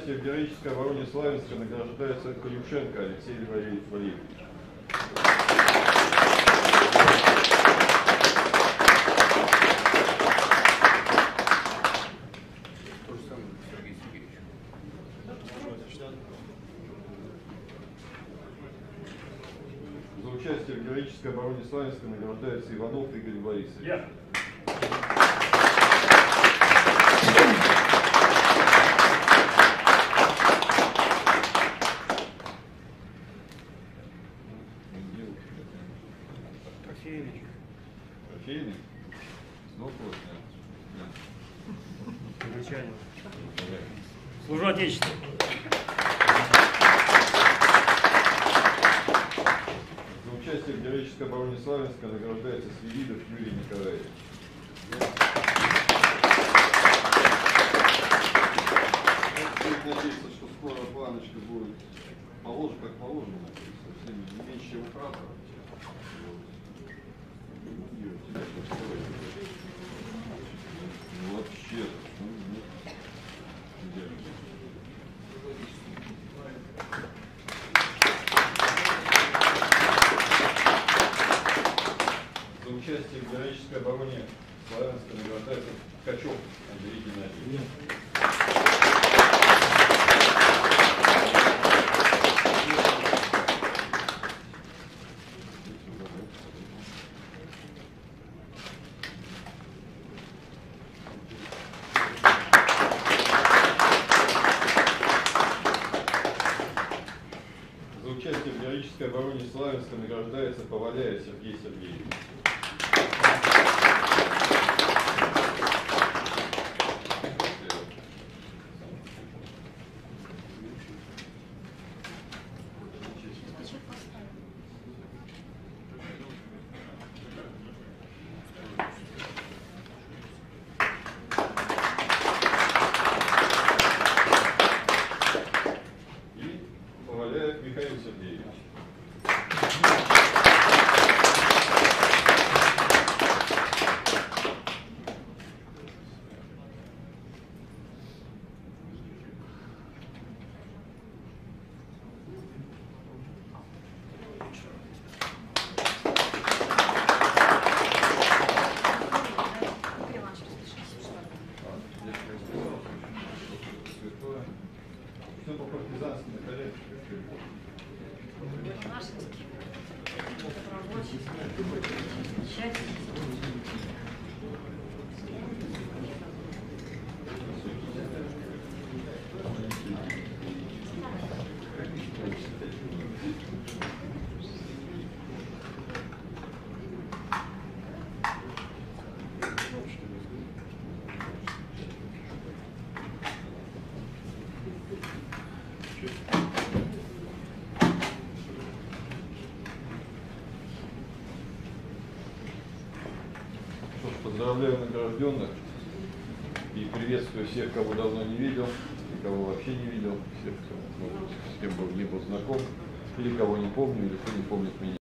участие в героической обороне Славянска награждается Крюшенко Алексей Валерьевич. За участие в героической обороне Славянска награждается Иванов Игорь Борисович. Трофейный? Ну, Замечательно. Служу Отечеству. За участие в героической обороне Славянска награждается Свиридов Юрий Николаевич. Надеюсь, что скоро планочка будет положена, как положено, совсем не меньше, чем у Красова. Вообще. За участие в героической обороне Славянска награждается Ткачев Андрей Геннадьевич. За участие в героической обороне Славянска награждается Поваляев Сергей Сергеевич. Михаил Сергеевич. Все по партизански на коленке. Поздравляю награжденных и приветствую всех, кого давно не видел, и кого вообще не видел, всех, кто, может, с кем не был знаком, или кого не помню, или кто не помнит меня.